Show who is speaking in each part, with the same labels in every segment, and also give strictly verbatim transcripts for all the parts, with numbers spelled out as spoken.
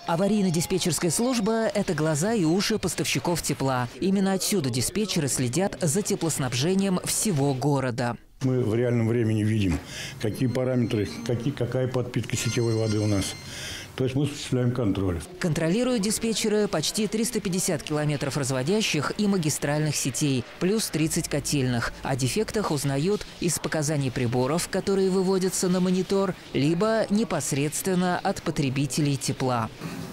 Speaker 1: Аварийно-диспетчерская служба – это глаза и уши поставщиков тепла. Именно отсюда диспетчеры следят за теплоснабжением всего города.
Speaker 2: Мы в реальном времени видим, какие параметры, какие, какая подпитка сетевой воды у нас. То есть мы осуществляем контроль.
Speaker 1: Контролируют диспетчеры почти триста пятьдесят километров разводящих и магистральных сетей, плюс тридцать котельных. О дефектах узнают из показаний приборов, которые выводятся на монитор, либо непосредственно от потребителей тепла.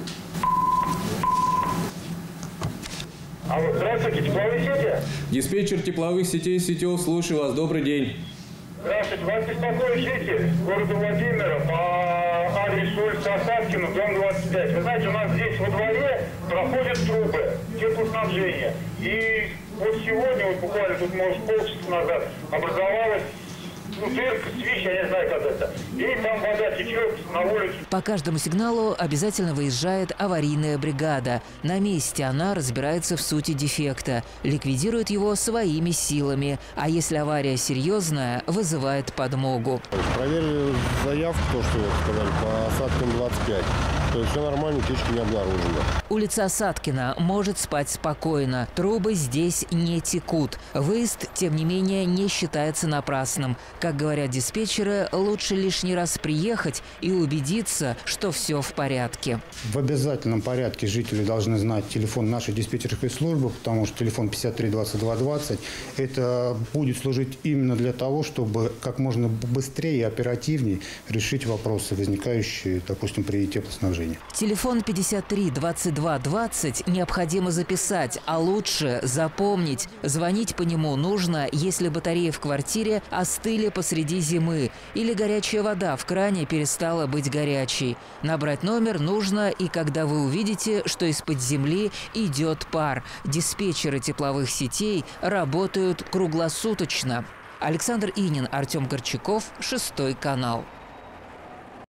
Speaker 3: Алло, здравствуйте, тепловые сети?
Speaker 4: Диспетчер тепловых сетей Сетев, слушаю вас. Добрый день.
Speaker 3: Здравствуйте, вас беспокоит житель города Владимира по адресу улица Осадкина, дом двадцать пять. Вы знаете, у нас здесь во дворе проходят трубы теплоснабжения. И вот сегодня, вот буквально тут, может, полчаса назад, образовалась ну, дырка, свищ, я не знаю, как это. И там вода течет на улицу.
Speaker 1: По каждому сигналу обязательно выезжает аварийная бригада. На месте она разбирается в сути дефекта, ликвидирует его своими силами. А если авария серьезная, вызывает подмогу.
Speaker 5: Проверили заявку, то, что сказали, по Осадкину двадцать пять. То есть все нормально, утечки не обнаружено.
Speaker 1: Улица Осадкина может спать спокойно. Трубы здесь не текут. Выезд, тем не менее, не считается напрасным. Как говорят диспетчеры, лучше лишний раз приехать и убедиться, что все в порядке.
Speaker 6: В обязательном порядке жители должны знать телефон нашей диспетчерской службы, потому что телефон пятьдесят три двадцать два двадцать. Это будет служить именно для того, чтобы как можно быстрее и оперативнее решить вопросы, возникающие, допустим, при теплоснабжении.
Speaker 1: Телефон пятьдесят три двадцать два двадцать необходимо записать, а лучше запомнить. Звонить по нему нужно, если батареи в квартире остыли посреди зимы или горячая вода в кране перестала быть горячей. Набрать номер нужно и когда вы увидите, что из-под земли идет пар. Диспетчеры тепловых сетей работают круглосуточно. Александр Инин, Артем Горчаков, Шестой канал.